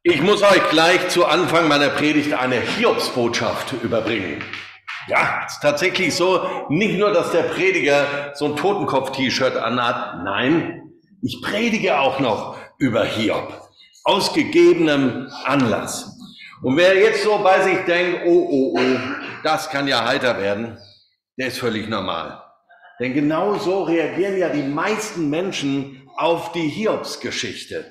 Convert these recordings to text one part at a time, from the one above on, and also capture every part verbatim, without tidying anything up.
Ich muss euch gleich zu Anfang meiner Predigt eine Hiobsbotschaft überbringen. Ja, es ist tatsächlich so, nicht nur, dass der Prediger so ein Totenkopf-T-Shirt anhat, nein, ich predige auch noch über Hiob, aus gegebenem Anlass. Und wer jetzt so bei sich denkt, oh, oh, oh, das kann ja heiter werden, der ist völlig normal. Denn genau so reagieren ja die meisten Menschen auf die Hiobsgeschichte.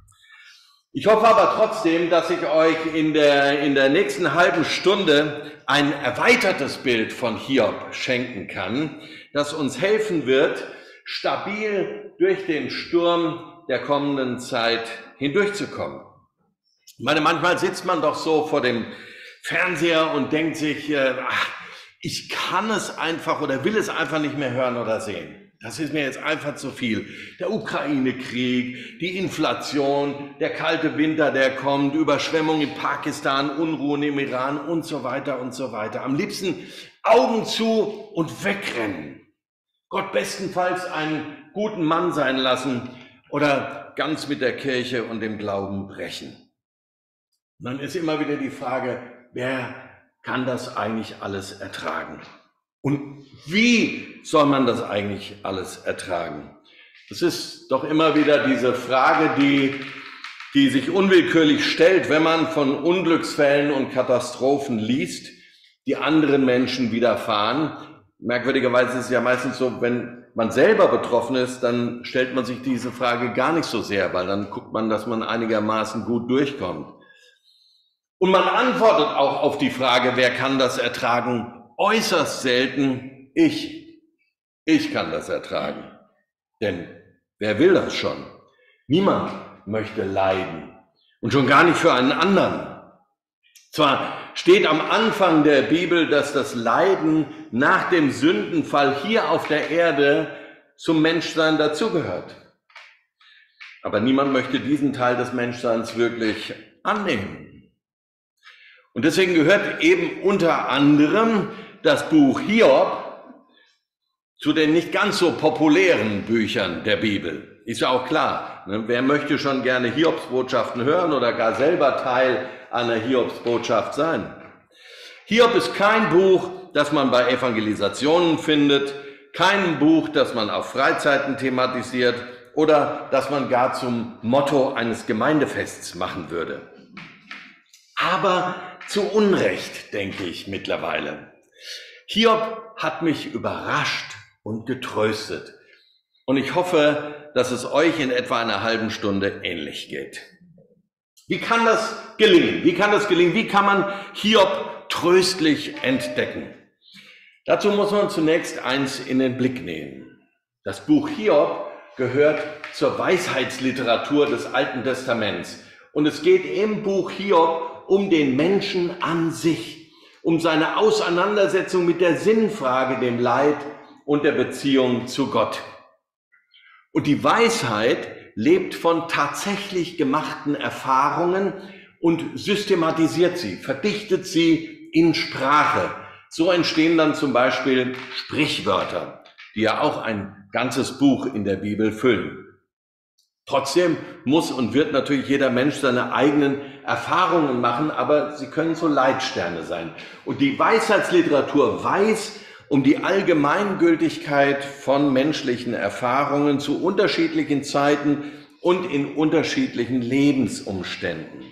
Ich hoffe aber trotzdem, dass ich euch in der, in der nächsten halben Stunde ein erweitertes Bild von Hiob schenken kann, das uns helfen wird, stabil durch den Sturm der kommenden Zeit hindurchzukommen. Ich meine, manchmal sitzt man doch so vor dem Fernseher und denkt sich, äh, ach, ich kann es einfach oder will es einfach nicht mehr hören oder sehen. Das ist mir jetzt einfach zu viel. Der Ukraine-Krieg, die Inflation, der kalte Winter, der kommt, Überschwemmung in Pakistan, Unruhen im Iran und so weiter und so weiter. Am liebsten Augen zu und wegrennen. Gott bestenfalls einen guten Mann sein lassen oder ganz mit der Kirche und dem Glauben brechen. Und dann ist immer wieder die Frage, wer kann das eigentlich alles ertragen? Und wie soll man das eigentlich alles ertragen? Es ist doch immer wieder diese Frage, die, die sich unwillkürlich stellt, wenn man von Unglücksfällen und Katastrophen liest, die anderen Menschen widerfahren. Merkwürdigerweise ist es ja meistens so, wenn man selber betroffen ist, dann stellt man sich diese Frage gar nicht so sehr, weil dann guckt man, dass man einigermaßen gut durchkommt. Und man antwortet auch auf die Frage, wer kann das ertragen? Äußerst selten, ich. Ich kann das ertragen. Denn wer will das schon? Niemand möchte leiden. Und schon gar nicht für einen anderen. Zwar steht am Anfang der Bibel, dass das Leiden nach dem Sündenfall hier auf der Erde zum Menschsein dazugehört. Aber niemand möchte diesen Teil des Menschseins wirklich annehmen. Und deswegen gehört eben unter anderem das Buch Hiob zu den nicht ganz so populären Büchern der Bibel. Ist ja auch klar, ne? Wer möchte schon gerne Hiobsbotschaften hören oder gar selber Teil einer Hiobsbotschaft sein? Hiob ist kein Buch, das man bei Evangelisationen findet, kein Buch, das man auf Freizeiten thematisiert oder das man gar zum Motto eines Gemeindefests machen würde. Aber zu Unrecht, denke ich mittlerweile. Hiob hat mich überrascht und getröstet. Und ich hoffe, dass es euch in etwa einer halben Stunde ähnlich geht. Wie kann das gelingen? Wie kann das gelingen? Wie kann man Hiob tröstlich entdecken? Dazu muss man zunächst eins in den Blick nehmen. Das Buch Hiob gehört zur Weisheitsliteratur des Alten Testaments. Und es geht im Buch Hiob um den Menschen an sich, um seine Auseinandersetzung mit der Sinnfrage, dem Leid und der Beziehung zu Gott. Und die Weisheit lebt von tatsächlich gemachten Erfahrungen und systematisiert sie, verdichtet sie in Sprache. So entstehen dann zum Beispiel Sprichwörter, die ja auch ein ganzes Buch in der Bibel füllen. Trotzdem muss und wird natürlich jeder Mensch seine eigenen Erfahrungen machen, aber sie können so Leitsterne sein. Und die Weisheitsliteratur weiß um die Allgemeingültigkeit von menschlichen Erfahrungen zu unterschiedlichen Zeiten und in unterschiedlichen Lebensumständen.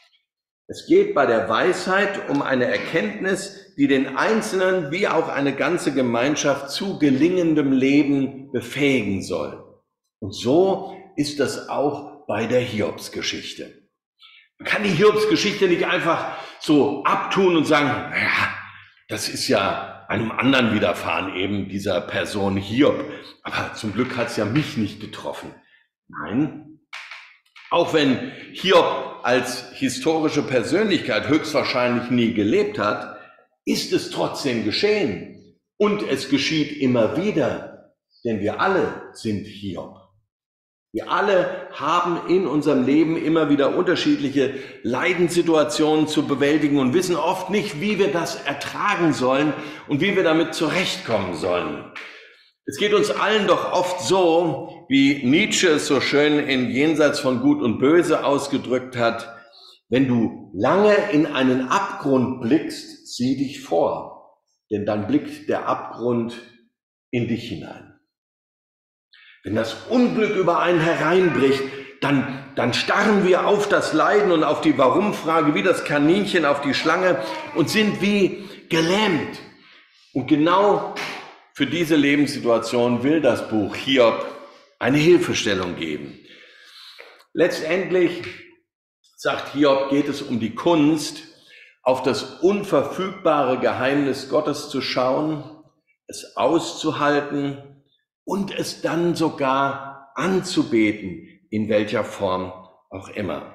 Es geht bei der Weisheit um eine Erkenntnis, die den Einzelnen wie auch eine ganze Gemeinschaft zu gelingendem Leben befähigen soll. Und so ist das auch bei der Hiobsgeschichte. Man kann die Hiobsgeschichte nicht einfach so abtun und sagen, naja, das ist ja einem anderen widerfahren, eben dieser Person Hiob. Aber zum Glück hat es ja mich nicht getroffen. Nein, auch wenn Hiob als historische Persönlichkeit höchstwahrscheinlich nie gelebt hat, ist es trotzdem geschehen. Und es geschieht immer wieder, denn wir alle sind Hiob. Wir alle haben in unserem Leben immer wieder unterschiedliche Leidenssituationen zu bewältigen und wissen oft nicht, wie wir das ertragen sollen und wie wir damit zurechtkommen sollen. Es geht uns allen doch oft so, wie Nietzsche es so schön in Jenseits von Gut und Böse ausgedrückt hat. Wenn du lange in einen Abgrund blickst, sieh dich vor, denn dann blickt der Abgrund in dich hinein. Wenn das Unglück über einen hereinbricht, dann, dann starren wir auf das Leiden und auf die Warum-Frage wie das Kaninchen auf die Schlange und sind wie gelähmt. Und genau für diese Lebenssituation will das Buch Hiob eine Hilfestellung geben. Letztendlich, sagt Hiob, geht es um die Kunst, auf das unverfügbare Geheimnis Gottes zu schauen, es auszuhalten und es dann sogar anzubeten, in welcher Form auch immer.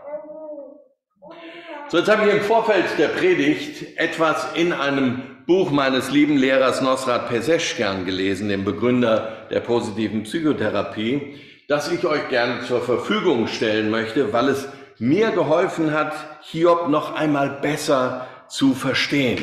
So, jetzt habe ich im Vorfeld der Predigt etwas in einem Buch meines lieben Lehrers Nosrat Peseschkian gelesen, dem Begründer der positiven Psychotherapie, das ich euch gerne zur Verfügung stellen möchte, weil es mir geholfen hat, Hiob noch einmal besser zu verstehen.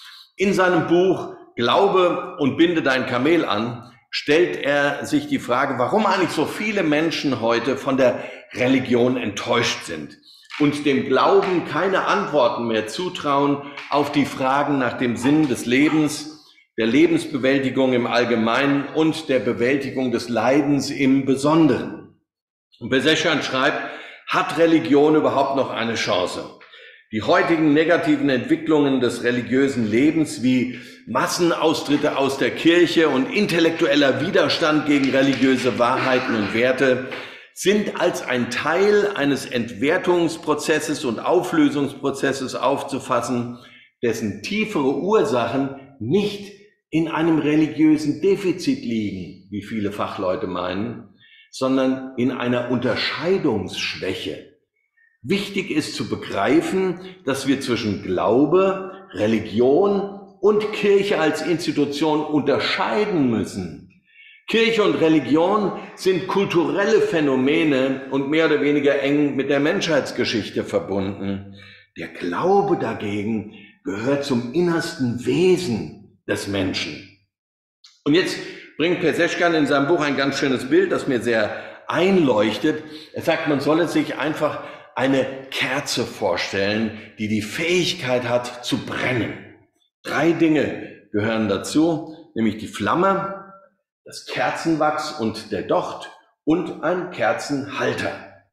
In seinem Buch Glaube und binde dein Kamel an stellt er sich die Frage, warum eigentlich so viele Menschen heute von der Religion enttäuscht sind und dem Glauben keine Antworten mehr zutrauen auf die Fragen nach dem Sinn des Lebens, der Lebensbewältigung im Allgemeinen und der Bewältigung des Leidens im Besonderen. Und Peseschkian schreibt, hat Religion überhaupt noch eine Chance? Die heutigen negativen Entwicklungen des religiösen Lebens wie Massenaustritte aus der Kirche und intellektueller Widerstand gegen religiöse Wahrheiten und Werte sind als ein Teil eines Entwertungsprozesses und Auflösungsprozesses aufzufassen, dessen tiefere Ursachen nicht in einem religiösen Defizit liegen, wie viele Fachleute meinen, sondern in einer Unterscheidungsschwäche. Wichtig ist zu begreifen, dass wir zwischen Glaube, Religion und Kirche als Institution unterscheiden müssen. Kirche und Religion sind kulturelle Phänomene und mehr oder weniger eng mit der Menschheitsgeschichte verbunden. Der Glaube dagegen gehört zum innersten Wesen des Menschen. Und jetzt bringt Peseschkian in seinem Buch ein ganz schönes Bild, das mir sehr einleuchtet. Er sagt, man solle sich einfach eine Kerze vorstellen, die die Fähigkeit hat zu brennen. Drei Dinge gehören dazu, nämlich die Flamme, das Kerzenwachs und der Docht und ein Kerzenhalter.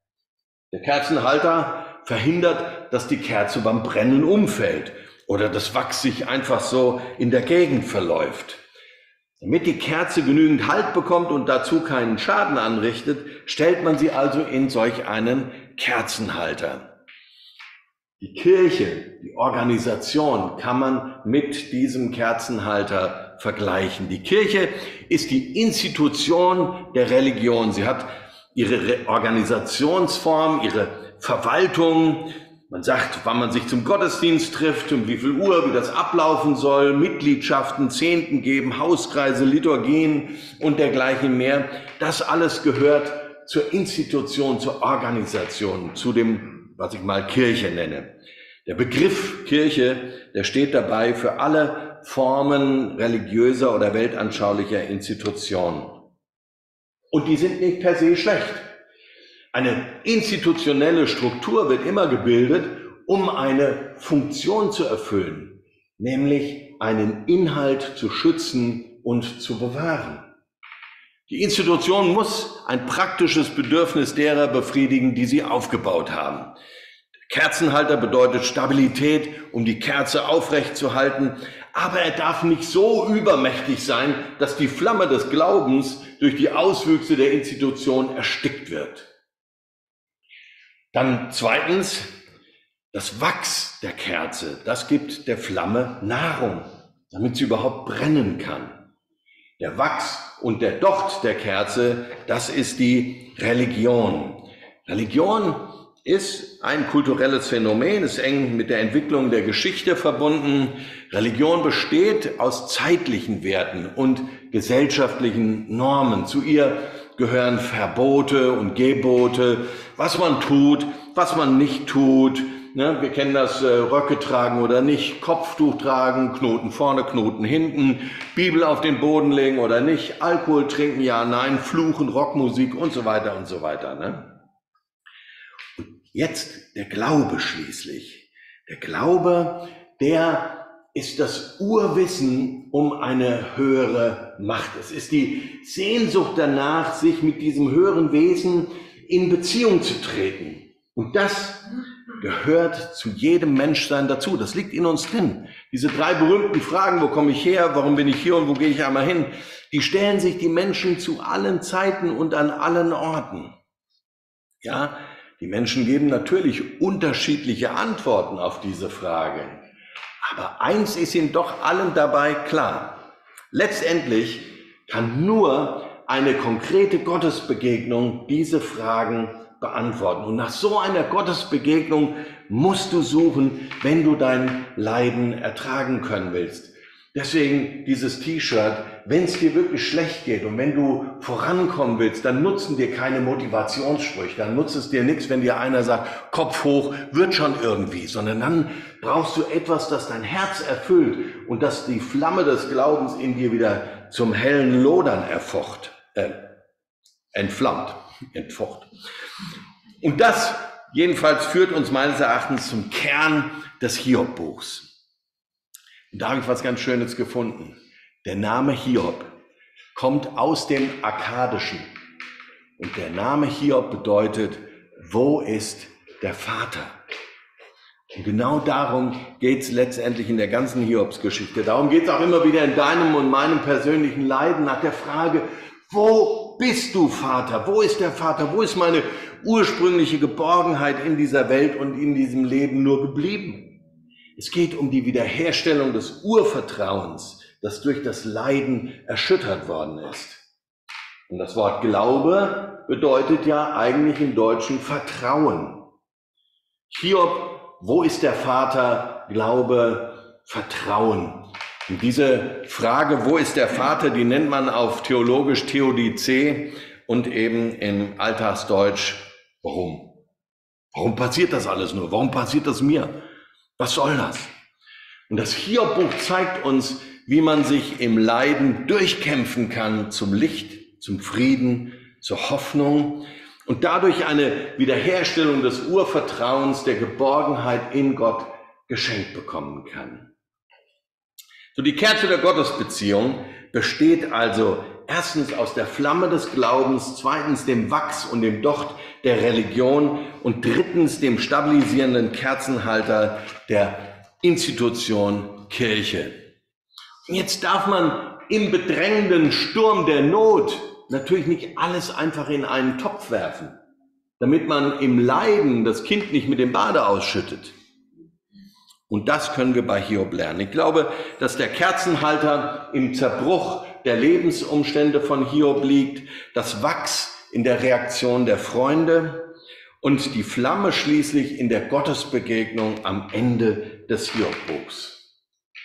Der Kerzenhalter verhindert, dass die Kerze beim Brennen umfällt oder das Wachs sich einfach so in der Gegend verläuft. Damit die Kerze genügend Halt bekommt und dazu keinen Schaden anrichtet, stellt man sie also in solch einen Kerzenhalter. Die Kirche, die Organisation kann man mit diesem Kerzenhalter vergleichen. Die Kirche ist die Institution der Religion. Sie hat ihre Organisationsform, ihre Verwaltung. Man sagt, wann man sich zum Gottesdienst trifft, um wie viel Uhr, wie das ablaufen soll, Mitgliedschaften, Zehnten geben, Hauskreise, Liturgien und dergleichen mehr. Das alles gehört zur Institution, zur Organisation, zu dem, was ich mal Kirche nenne. Der Begriff Kirche, der steht dabei für alle Formen religiöser oder weltanschaulicher Institutionen. Und die sind nicht per se schlecht. Eine institutionelle Struktur wird immer gebildet, um eine Funktion zu erfüllen, nämlich einen Inhalt zu schützen und zu bewahren. Die Institution muss ein praktisches Bedürfnis derer befriedigen, die sie aufgebaut haben. Der Kerzenhalter bedeutet Stabilität, um die Kerze aufrechtzuerhalten, aber er darf nicht so übermächtig sein, dass die Flamme des Glaubens durch die Auswüchse der Institution erstickt wird. Dann zweitens, das Wachs der Kerze, das gibt der Flamme Nahrung, damit sie überhaupt brennen kann. Der Wachs und der Docht der Kerze, das ist die Religion. Religion ist ein kulturelles Phänomen, ist eng mit der Entwicklung der Geschichte verbunden. Religion besteht aus zeitlichen Werten und gesellschaftlichen Normen. Zu ihr gehören Verbote und Gebote, was man tut, was man nicht tut. Ne, wir kennen das, äh, Röcke tragen oder nicht, Kopftuch tragen, Knoten vorne, Knoten hinten, Bibel auf den Boden legen oder nicht, Alkohol trinken, ja, nein, Fluchen, Rockmusik und so weiter und so weiter. Ne? Und Jetzt der Glaube schließlich. Der Glaube, der ist das Urwissen um eine höhere Macht. Es ist die Sehnsucht danach, sich mit diesem höheren Wesen in Beziehung zu treten. Und das gehört zu jedem Menschsein dazu. Das liegt in uns drin. Diese drei berühmten Fragen, wo komme ich her, warum bin ich hier und wo gehe ich einmal hin, die stellen sich die Menschen zu allen Zeiten und an allen Orten. Ja, die Menschen geben natürlich unterschiedliche Antworten auf diese Fragen. Aber eins ist ihnen doch allen dabei klar. Letztendlich kann nur eine konkrete Gottesbegegnung diese Fragen beantworten. Und nach so einer Gottesbegegnung musst du suchen, wenn du dein Leiden ertragen können willst. Deswegen dieses T-Shirt, wenn es dir wirklich schlecht geht und wenn du vorankommen willst, dann nutzen dir keine Motivationssprüche, dann nutzt es dir nichts, wenn dir einer sagt, Kopf hoch, wird schon irgendwie, sondern dann brauchst du etwas, das dein Herz erfüllt und das die Flamme des Glaubens in dir wieder zum hellen Lodern erfocht, äh, entflammt, entfocht. Und das jedenfalls führt uns meines Erachtens zum Kern des Hiob-Buchs. Und da habe ich was ganz Schönes gefunden. Der Name Hiob kommt aus dem Akkadischen. Und der Name Hiob bedeutet, wo ist der Vater? Und genau darum geht es letztendlich in der ganzen Hiobsgeschichte. Darum geht es auch immer wieder in deinem und meinem persönlichen Leiden nach der Frage, wo bist du, Vater? Wo ist der Vater? Wo ist meine ursprüngliche Geborgenheit in dieser Welt und in diesem Leben nur geblieben? Es geht um die Wiederherstellung des Urvertrauens, das durch das Leiden erschüttert worden ist. Und das Wort Glaube bedeutet ja eigentlich im Deutschen Vertrauen. Hiob, wo ist der Vater? Glaube, Vertrauen. Und diese Frage, wo ist der Vater, die nennt man auf theologisch Theodizee und eben im Alltagsdeutsch, warum? Warum passiert das alles nur? Warum passiert das mir? Was soll das? Und das Hiob-Buch zeigt uns, wie man sich im Leiden durchkämpfen kann zum Licht, zum Frieden, zur Hoffnung und dadurch eine Wiederherstellung des Urvertrauens, der Geborgenheit in Gott geschenkt bekommen kann. So, die Kerze der Gottesbeziehung besteht also erstens aus der Flamme des Glaubens, zweitens dem Wachs und dem Docht der Religion und drittens dem stabilisierenden Kerzenhalter der Institution Kirche. Jetzt darf man im bedrängenden Sturm der Not natürlich nicht alles einfach in einen Topf werfen, damit man im Leiden das Kind nicht mit dem Bade ausschüttet. Und das können wir bei Hiob lernen. Ich glaube, dass der Kerzenhalter im Zerbruch der Lebensumstände von Hiob liegt, das Wachs in der Reaktion der Freunde und die Flamme schließlich in der Gottesbegegnung am Ende des Hiob-Buchs.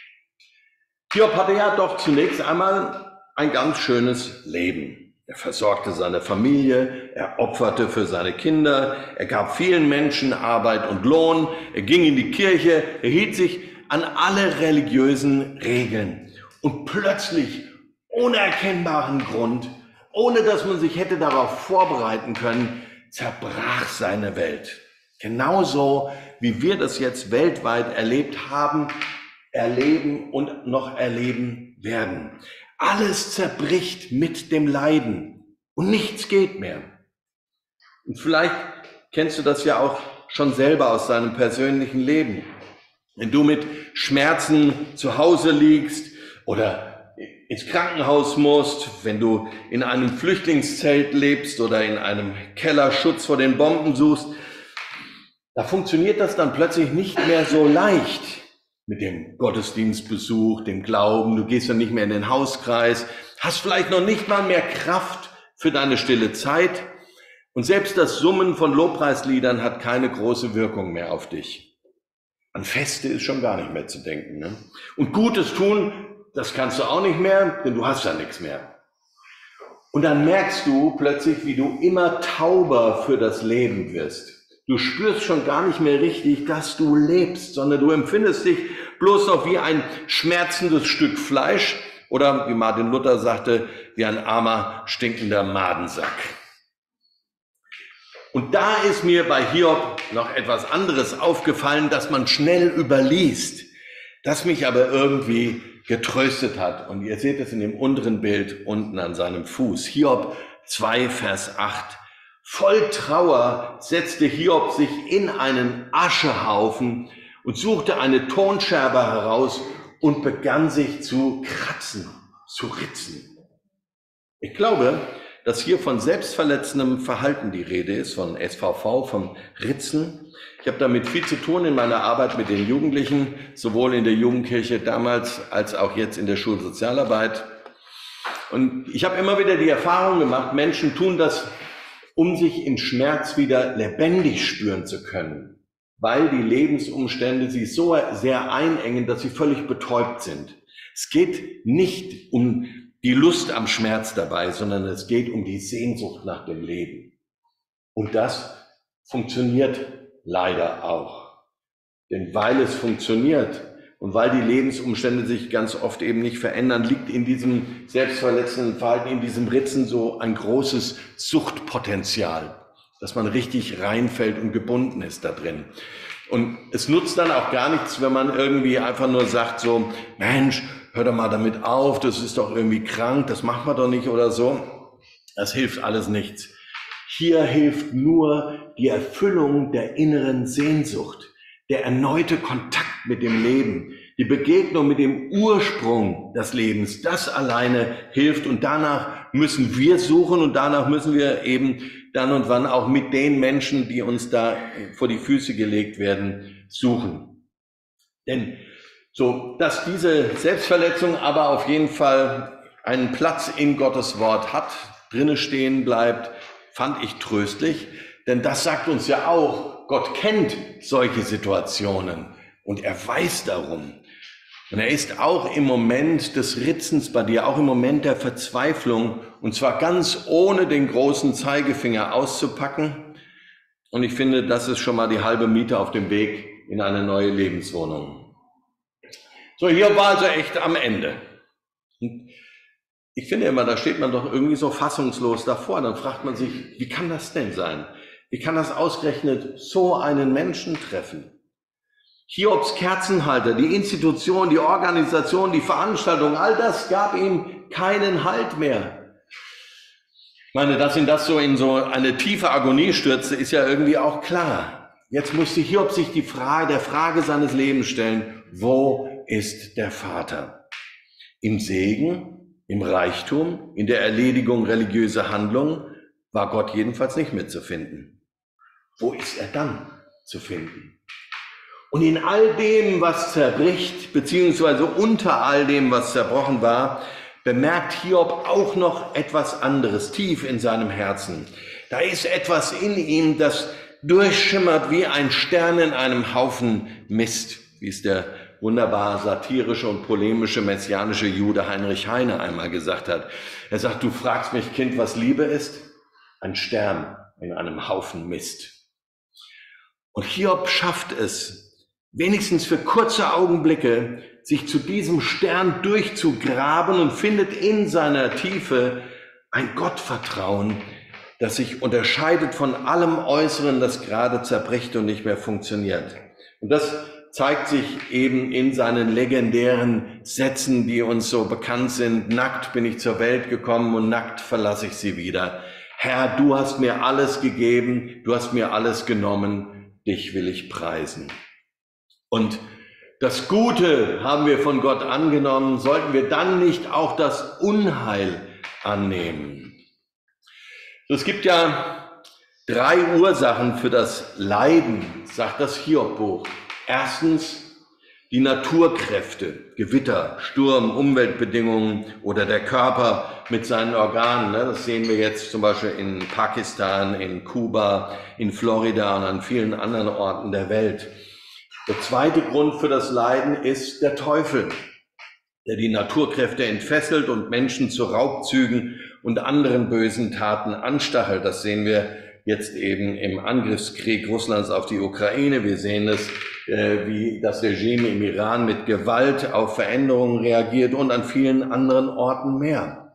Hiob hatte ja doch zunächst einmal ein ganz schönes Leben. Er versorgte seine Familie, er opferte für seine Kinder, er gab vielen Menschen Arbeit und Lohn, er ging in die Kirche, er hielt sich an alle religiösen Regeln. Und plötzlich, ohne erkennbaren Grund, ohne dass man sich hätte darauf vorbereiten können, zerbrach seine Welt. Genauso wie wir das jetzt weltweit erlebt haben, erleben und noch erleben werden. Alles zerbricht mit dem Leiden und nichts geht mehr. Und vielleicht kennst du das ja auch schon selber aus deinem persönlichen Leben. Wenn du mit Schmerzen zu Hause liegst oder ins Krankenhaus musst, wenn du in einem Flüchtlingszelt lebst oder in einem Keller Schutz vor den Bomben suchst, da funktioniert das dann plötzlich nicht mehr so leicht. Mit dem Gottesdienstbesuch, dem Glauben, du gehst dann nicht mehr in den Hauskreis, hast vielleicht noch nicht mal mehr Kraft für deine stille Zeit und selbst das Summen von Lobpreisliedern hat keine große Wirkung mehr auf dich. An Feste ist schon gar nicht mehr zu denken, ne? Und Gutes tun, das kannst du auch nicht mehr, denn du hast ja nichts mehr. Und dann merkst du plötzlich, wie du immer tauber für das Leben wirst. Du spürst schon gar nicht mehr richtig, dass du lebst, sondern du empfindest dich bloß noch wie ein schmerzendes Stück Fleisch oder, wie Martin Luther sagte, wie ein armer, stinkender Madensack. Und da ist mir bei Hiob noch etwas anderes aufgefallen, das man schnell überliest, das mich aber irgendwie getröstet hat. Und ihr seht es in dem unteren Bild unten an seinem Fuß. Hiob zwei, Vers acht. Voll Trauer setzte Hiob sich in einen Aschehaufen und suchte eine Tonscherbe heraus und begann sich zu kratzen, zu ritzen. Ich glaube, dass hier von selbstverletzendem Verhalten die Rede ist, von S V V, vom Ritzen. Ich habe damit viel zu tun in meiner Arbeit mit den Jugendlichen, sowohl in der Jugendkirche damals als auch jetzt in der Schulsozialarbeit. Und ich habe immer wieder die Erfahrung gemacht, Menschen tun das, um sich im Schmerz wieder lebendig spüren zu können, weil die Lebensumstände sie so sehr einengen, dass sie völlig betäubt sind. Es geht nicht um die Lust am Schmerz dabei, sondern es geht um die Sehnsucht nach dem Leben. Und das funktioniert leider auch. Denn weil es funktioniert und weil die Lebensumstände sich ganz oft eben nicht verändern, liegt in diesem selbstverletzenden Verhalten, in diesem Ritzen so ein großes Suchtpotenzial, dass man richtig reinfällt und gebunden ist da drin. Und es nutzt dann auch gar nichts, wenn man irgendwie einfach nur sagt so, Mensch, hör doch mal damit auf, das ist doch irgendwie krank, das macht man doch nicht oder so. Das hilft alles nichts. Hier hilft nur die Erfüllung der inneren Sehnsucht, der erneute Kontakt mit dem Leben, die Begegnung mit dem Ursprung des Lebens. Das alleine hilft und danach müssen wir suchen und danach müssen wir eben dann und wann auch mit den Menschen, die uns da vor die Füße gelegt werden, suchen. Denn so, dass diese Selbstverletzung aber auf jeden Fall einen Platz in Gottes Wort hat, drinne stehen bleibt, fand ich tröstlich, denn das sagt uns ja auch, Gott kennt solche Situationen und er weiß darum. Und er ist auch im Moment des Ritzens bei dir, auch im Moment der Verzweiflung, und zwar ganz ohne den großen Zeigefinger auszupacken. Und ich finde, das ist schon mal die halbe Miete auf dem Weg in eine neue Lebenswohnung. So, hier war also echt am Ende. Und ich finde immer, da steht man doch irgendwie so fassungslos davor. Dann fragt man sich, wie kann das denn sein? Wie kann das ausgerechnet so einen Menschen treffen? Hiobs Kerzenhalter, die Institution, die Organisation, die Veranstaltung, all das gab ihm keinen Halt mehr. Ich meine, dass ihn das so in so eine tiefe Agonie stürzte, ist ja irgendwie auch klar. Jetzt musste Hiob sich die Frage, der Frage seines Lebens stellen, wo ist der Vater? Im Segen, im Reichtum, in der Erledigung religiöser Handlungen war Gott jedenfalls nicht mitzufinden. Wo ist er dann zu finden? Und in all dem, was zerbricht, beziehungsweise unter all dem, was zerbrochen war, bemerkt Hiob auch noch etwas anderes tief in seinem Herzen. Da ist etwas in ihm, das durchschimmert wie ein Stern in einem Haufen Mist, wie es der wunderbar satirische und polemische messianische Jude Heinrich Heine einmal gesagt hat. Er sagt, du fragst mich, Kind, was Liebe ist? Ein Stern in einem Haufen Mist. Und Hiob schafft es, wenigstens für kurze Augenblicke, sich zu diesem Stern durchzugraben und findet in seiner Tiefe ein Gottvertrauen, das sich unterscheidet von allem Äußeren, das gerade zerbricht und nicht mehr funktioniert. Und das zeigt sich eben in seinen legendären Sätzen, die uns so bekannt sind. Nackt bin ich zur Welt gekommen und nackt verlasse ich sie wieder. Herr, du hast mir alles gegeben, du hast mir alles genommen, dich will ich preisen. Und das Gute haben wir von Gott angenommen, sollten wir dann nicht auch das Unheil annehmen? Es gibt ja drei Ursachen für das Leiden, sagt das Hiob-Buch. Erstens die Naturkräfte, Gewitter, Sturm, Umweltbedingungen oder der Körper mit seinen Organen. Das sehen wir jetzt zum Beispiel in Pakistan, in Kuba, in Florida und an vielen anderen Orten der Welt. Der zweite Grund für das Leiden ist der Teufel, der die Naturkräfte entfesselt und Menschen zu Raubzügen und anderen bösen Taten anstachelt. Das sehen wir jetzt eben im Angriffskrieg Russlands auf die Ukraine. Wir sehen es, äh, wie das Regime im Iran mit Gewalt auf Veränderungen reagiert und an vielen anderen Orten mehr.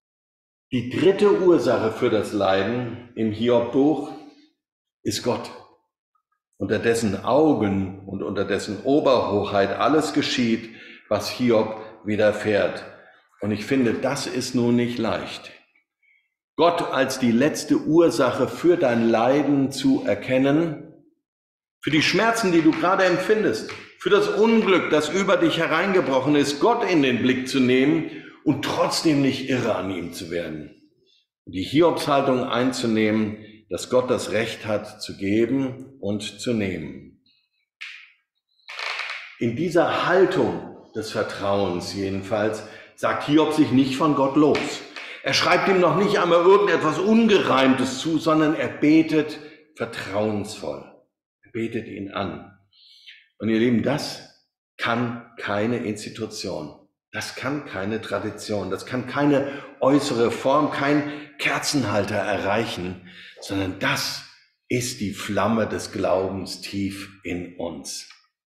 Die dritte Ursache für das Leiden im Hiob-Buch ist Gott. unter dessen Augen und unter dessen Oberhoheit alles geschieht, was Hiob widerfährt. Und ich finde, das ist nun nicht leicht. Gott als die letzte Ursache für dein Leiden zu erkennen, für die Schmerzen, die du gerade empfindest, für das Unglück, das über dich hereingebrochen ist, Gott in den Blick zu nehmen und trotzdem nicht irre an ihm zu werden. Die Hiobshaltung einzunehmen, dass Gott das Recht hat, zu geben und zu nehmen. In dieser Haltung des Vertrauens jedenfalls sagt Hiob sich nicht von Gott los. Er schreibt ihm noch nicht einmal irgendetwas Ungereimtes zu, sondern er betet vertrauensvoll. Er betet ihn an. Und ihr Lieben, das kann keine Institution, das kann keine Tradition, das kann keine äußere Form, kein Kerzenhalter erreichen, sondern das ist die Flamme des Glaubens tief in uns.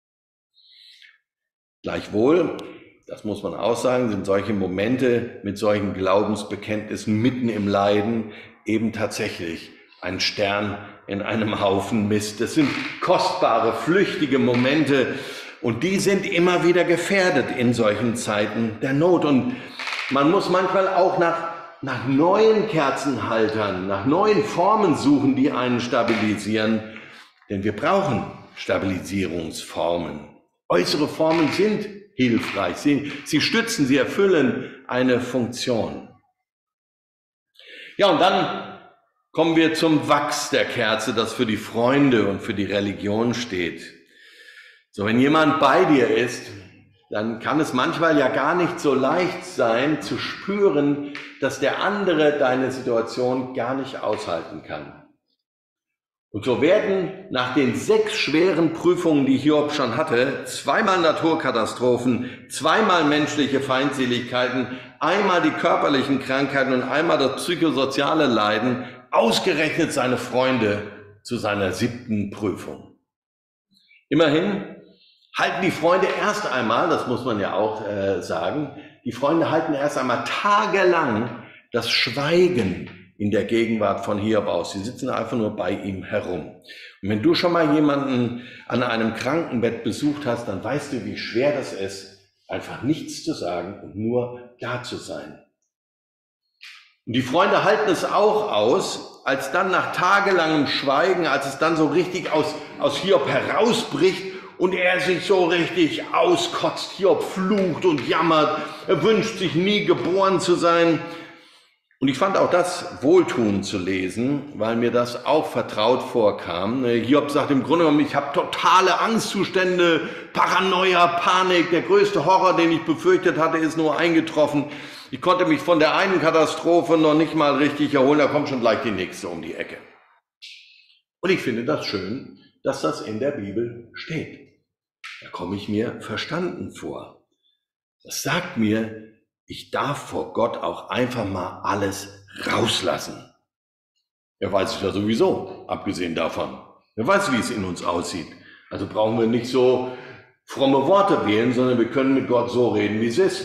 Gleichwohl, das muss man auch sagen, sind solche Momente mit solchen Glaubensbekenntnissen mitten im Leiden eben tatsächlich ein Stern in einem Haufen Mist. Das sind kostbare, flüchtige Momente und die sind immer wieder gefährdet in solchen Zeiten der Not. Und man muss manchmal auch nach, nach neuen Kerzenhaltern, nach neuen Formen suchen, die einen stabilisieren, denn wir brauchen Stabilisierungsformen. Äußere Formen sind hilfreich, sie, sie stützen, sie erfüllen eine Funktion. Ja, und dann kommen wir zum Wachs der Kerze, das für die Freunde und für die Religion steht. So, wenn jemand bei dir ist, dann kann es manchmal ja gar nicht so leicht sein, zu spüren, dass der andere deine Situation gar nicht aushalten kann. Und so werden nach den sechs schweren Prüfungen, die Hiob schon hatte, zweimal Naturkatastrophen, zweimal menschliche Feindseligkeiten, einmal die körperlichen Krankheiten und einmal das psychosoziale Leiden, ausgerechnet seine Freunde zu seiner siebten Prüfung. Immerhin halten die Freunde erst einmal, das muss man ja auch äh, sagen, die Freunde halten erst einmal tagelang das Schweigen in der Gegenwart von Hiob aus. Sie sitzen einfach nur bei ihm herum. Und wenn du schon mal jemanden an einem Krankenbett besucht hast, dann weißt du, wie schwer das ist, einfach nichts zu sagen und nur da zu sein. Und die Freunde halten es auch aus, als dann nach tagelangem Schweigen, als es dann so richtig aus, aus Hiob herausbricht und er sich so richtig auskotzt, Hiob flucht und jammert, er wünscht sich nie geboren zu sein. Und ich fand auch das wohltuend zu lesen, weil mir das auch vertraut vorkam. Hiob sagt im Grunde genommen, ich habe totale Angstzustände, Paranoia, Panik, der größte Horror, den ich befürchtet hatte, ist nur eingetroffen. Ich konnte mich von der einen Katastrophe noch nicht mal richtig erholen, da kommt schon gleich die nächste um die Ecke. Und ich finde das schön, dass das in der Bibel steht. Da komme ich mir verstanden vor. Das sagt mir, ich darf vor Gott auch einfach mal alles rauslassen. Er weiß es ja sowieso, abgesehen davon. Er weiß, wie es in uns aussieht. Also brauchen wir nicht so fromme Worte wählen, sondern wir können mit Gott so reden, wie es ist.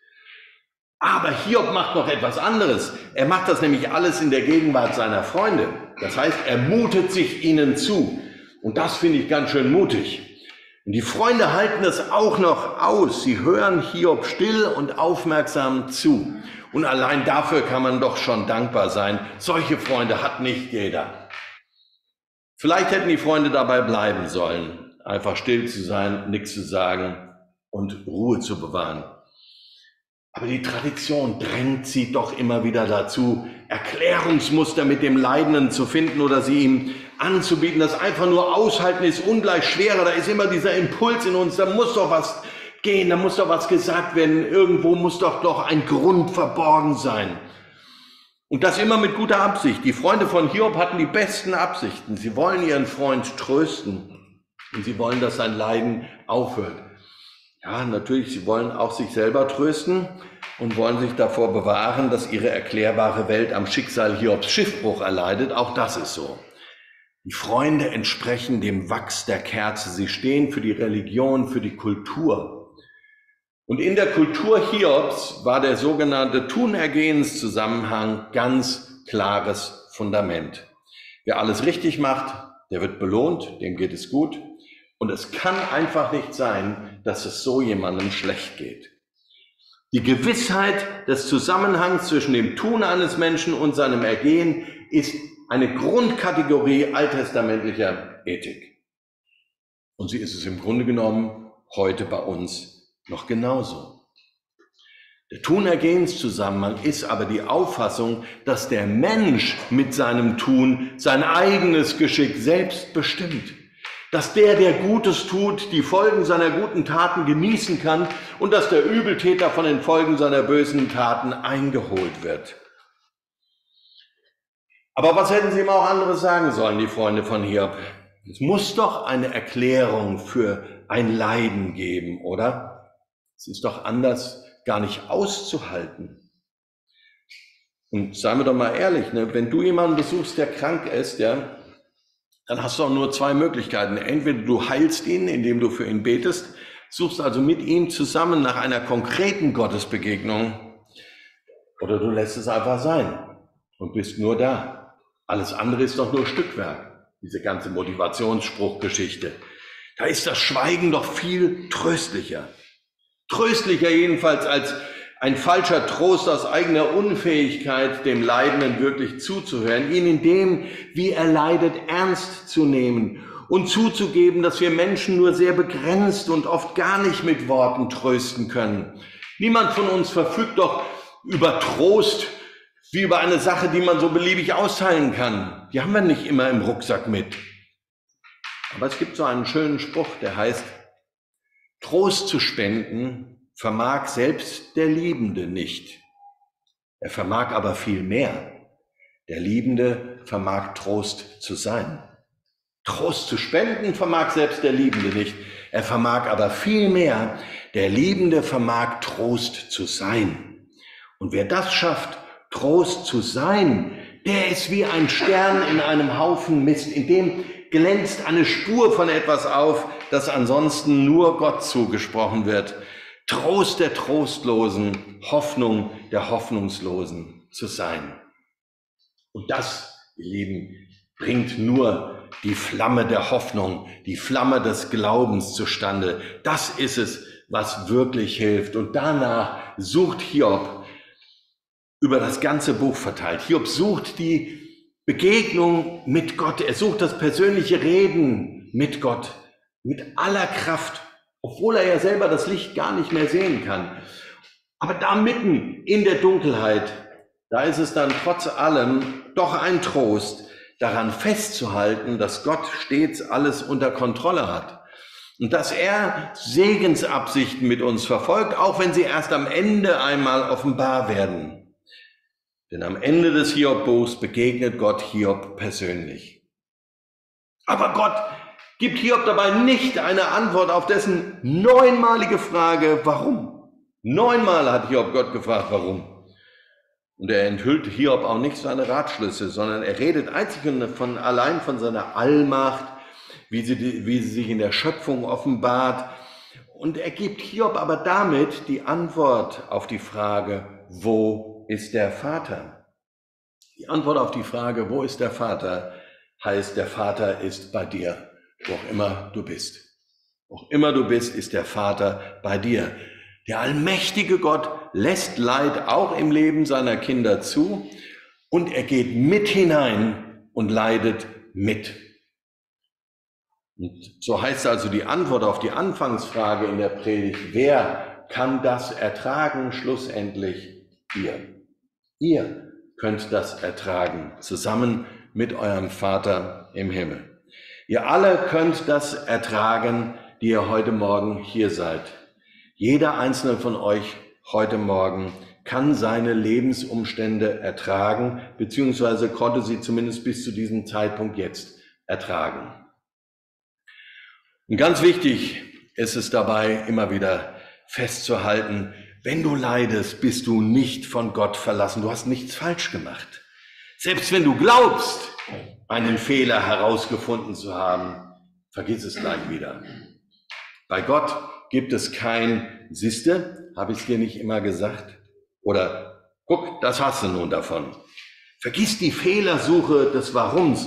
Aber Hiob macht noch etwas anderes. Er macht das nämlich alles in der Gegenwart seiner Freunde. Das heißt, er mutet sich ihnen zu. Und das finde ich ganz schön mutig. Und die Freunde halten es auch noch aus. Sie hören Hiob still und aufmerksam zu. Und allein dafür kann man doch schon dankbar sein. Solche Freunde hat nicht jeder. Vielleicht hätten die Freunde dabei bleiben sollen, einfach still zu sein, nichts zu sagen und Ruhe zu bewahren. Aber die Tradition drängt sie doch immer wieder dazu, Erklärungsmuster mit dem Leidenden zu finden oder sie ihm anzubieten. Das einfach nur aushalten ist ungleich schwerer. Da ist immer dieser Impuls in uns, da muss doch was gehen, da muss doch was gesagt werden. Irgendwo muss doch doch ein Grund verborgen sein. Und das immer mit guter Absicht. Die Freunde von Hiob hatten die besten Absichten. Sie wollen ihren Freund trösten und sie wollen, dass sein Leiden aufhört. Ja, natürlich, sie wollen auch sich selber trösten und wollen sich davor bewahren, dass ihre erklärbare Welt am Schicksal Hiobs Schiffbruch erleidet. Auch das ist so. Die Freunde entsprechen dem Wachs der Kerze. Sie stehen für die Religion, für die Kultur. Und in der Kultur Hiobs war der sogenannte Tunergehenszusammenhang ganz klares Fundament. Wer alles richtig macht, der wird belohnt, dem geht es gut. Und es kann einfach nicht sein, dass es so jemandem schlecht geht. Die Gewissheit des Zusammenhangs zwischen dem Tun eines Menschen und seinem Ergehen ist eine Grundkategorie alttestamentlicher Ethik. Und sie ist es im Grunde genommen heute bei uns noch genauso. Der Tun-Ergehens-Zusammenhang ist aber die Auffassung, dass der Mensch mit seinem Tun sein eigenes Geschick selbst bestimmt. Dass der, der Gutes tut, die Folgen seiner guten Taten genießen kann und dass der Übeltäter von den Folgen seiner bösen Taten eingeholt wird. Aber was hätten sie ihm auch anderes sagen sollen, die Freunde von Hiob? Es muss doch eine Erklärung für ein Leiden geben, oder? Es ist doch anders gar nicht auszuhalten. Und seien wir doch mal ehrlich, ne? Wenn du jemanden besuchst, der krank ist, ja, dann hast du auch nur zwei Möglichkeiten. Entweder du heilst ihn, indem du für ihn betest, suchst also mit ihm zusammen nach einer konkreten Gottesbegegnung, oder du lässt es einfach sein und bist nur da. Alles andere ist doch nur Stückwerk, diese ganze Motivationsspruchgeschichte. Da ist das Schweigen doch viel tröstlicher. Tröstlicher jedenfalls als ein falscher Trost aus eigener Unfähigkeit, dem Leidenden wirklich zuzuhören, ihn in dem, wie er leidet, ernst zu nehmen und zuzugeben, dass wir Menschen nur sehr begrenzt und oft gar nicht mit Worten trösten können. Niemand von uns verfügt doch über Trost wie über eine Sache, die man so beliebig austeilen kann. Die haben wir nicht immer im Rucksack mit. Aber es gibt so einen schönen Spruch, der heißt: Trost zu spenden vermag selbst der Liebende nicht. Er vermag aber viel mehr. Der Liebende vermag Trost zu sein. Trost zu spenden vermag selbst der Liebende nicht. Er vermag aber viel mehr. Der Liebende vermag Trost zu sein. Und wer das schafft, Trost zu sein, der ist wie ein Stern in einem Haufen Mist, in dem glänzt eine Spur von etwas auf, das ansonsten nur Gott zugesprochen wird. Trost der Trostlosen, Hoffnung der Hoffnungslosen zu sein. Und das, ihr Lieben, bringt nur die Flamme der Hoffnung, die Flamme des Glaubens zustande. Das ist es, was wirklich hilft. Und danach sucht Hiob über das ganze Buch verteilt. Hiob sucht die Begegnung mit Gott. Er sucht das persönliche Reden mit Gott, mit aller Kraft, obwohl er ja selber das Licht gar nicht mehr sehen kann. Aber da mitten in der Dunkelheit, da ist es dann trotz allem doch ein Trost, daran festzuhalten, dass Gott stets alles unter Kontrolle hat. Und dass er Segensabsichten mit uns verfolgt, auch wenn sie erst am Ende einmal offenbar werden. Denn am Ende des Hiob-Buchs begegnet Gott Hiob persönlich. Aber Gott gibt Hiob dabei nicht eine Antwort auf dessen neunmalige Frage, warum? Neunmal hat Hiob Gott gefragt, warum. Und er enthüllt Hiob auch nicht seine Ratschlüsse, sondern er redet einzig und von, allein von seiner Allmacht, wie sie, wie sie sich in der Schöpfung offenbart. Und er gibt Hiob aber damit die Antwort auf die Frage, wo ist der Vater? Die Antwort auf die Frage, wo ist der Vater, heißt, der Vater ist bei dir, wo auch immer du bist. Wo auch immer du bist, ist der Vater bei dir. Der allmächtige Gott lässt Leid auch im Leben seiner Kinder zu und er geht mit hinein und leidet mit. Und so heißt also die Antwort auf die Anfangsfrage in der Predigt, wer kann das ertragen, schlussendlich ihr. Ihr könnt das ertragen, zusammen mit eurem Vater im Himmel. Ihr alle könnt das ertragen, die ihr heute Morgen hier seid. Jeder einzelne von euch heute Morgen kann seine Lebensumstände ertragen, beziehungsweise konnte sie zumindest bis zu diesem Zeitpunkt jetzt ertragen. Und ganz wichtig ist es dabei, immer wieder festzuhalten, wenn du leidest, bist du nicht von Gott verlassen. Du hast nichts falsch gemacht. Selbst wenn du glaubst, einen Fehler herausgefunden zu haben, vergiss es gleich wieder. Bei Gott gibt es kein Siehste, habe ich es dir nicht immer gesagt? Oder guck, das hast du nun davon. Vergiss die Fehlersuche des Warums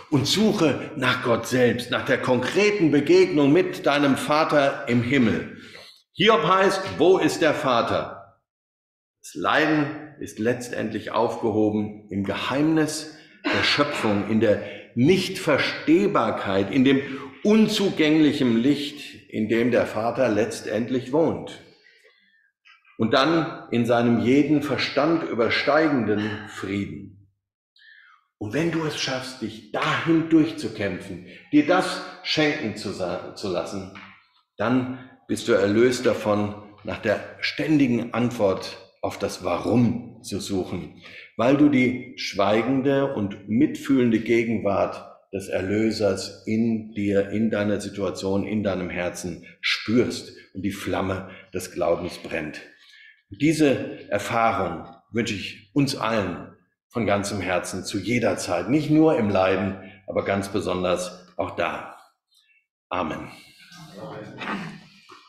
und suche nach Gott selbst, nach der konkreten Begegnung mit deinem Vater im Himmel. Hiob heißt, wo ist der Vater? Das Leiden ist letztendlich aufgehoben im Geheimnis der Schöpfung, in der Nichtverstehbarkeit, in dem unzugänglichen Licht, in dem der Vater letztendlich wohnt. Und dann in seinem jeden Verstand übersteigenden Frieden. Und wenn du es schaffst, dich dahin durchzukämpfen, dir das schenken zu, zu lassen, dann bist du erlöst davon, nach der ständigen Antwort auf das Warum zu suchen, weil du die schweigende und mitfühlende Gegenwart des Erlösers in dir, in deiner Situation, in deinem Herzen spürst und die Flamme des Glaubens brennt. Diese Erfahrung wünsche ich uns allen von ganzem Herzen zu jeder Zeit, nicht nur im Leiden, aber ganz besonders auch da. Amen.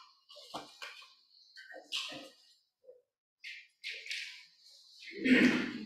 Amen.